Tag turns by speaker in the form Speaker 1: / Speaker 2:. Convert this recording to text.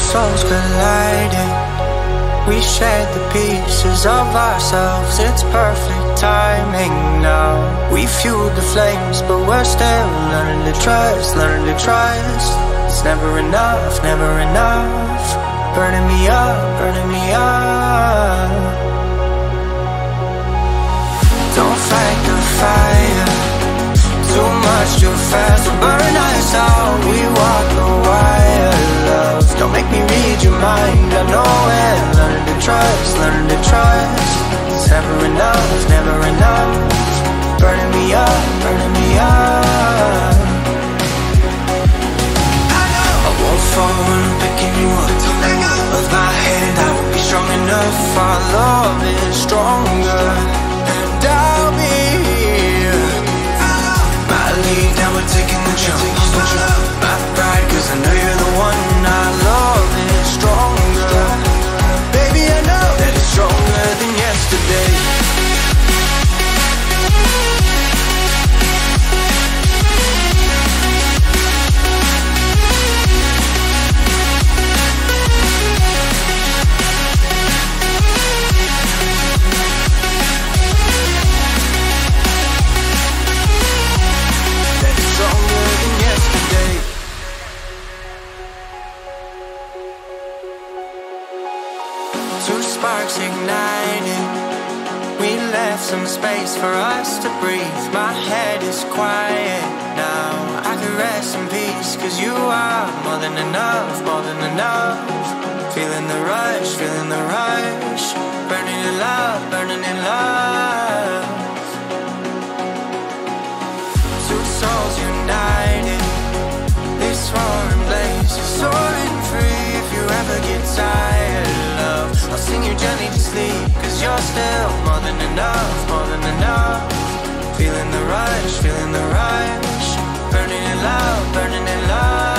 Speaker 1: souls colliding. We shared the pieces of ourselves. It's perfect timing now. We fueled the flames, but we're still learning to trust, learning to trust. It's never enough, never enough. Burning me up, burning me up. Don't fight the fire, too much too fast will burn us out. We walk the wire, love. Don't make me read your mind, I know it. Learning to trust, learning to trust. It's never enough, never enough. Burning me up, burning me up. I won't fall when I'm picking you up. Of my hand, I will be strong enough. Our love is stronger, and I'll be here. My lead, now we're taking the jump. My pride, cause I know you're the one. Our love is stronger. Baby, I know that it's stronger than yesterday. Two sparks igniting. We left some space for us to breathe. My head is quiet now. I can rest in peace, cause you are more than enough, more than enough. Feeling the rush, feeling the rush. Burning in love, burning in love. Two souls united. This roaring blaze is soaring free. If you ever get tired, love, I'll sing you gently to sleep, cause you're still more than enough, more than enough. Feeling the rush, feeling the rush. Burning in love, burning in love.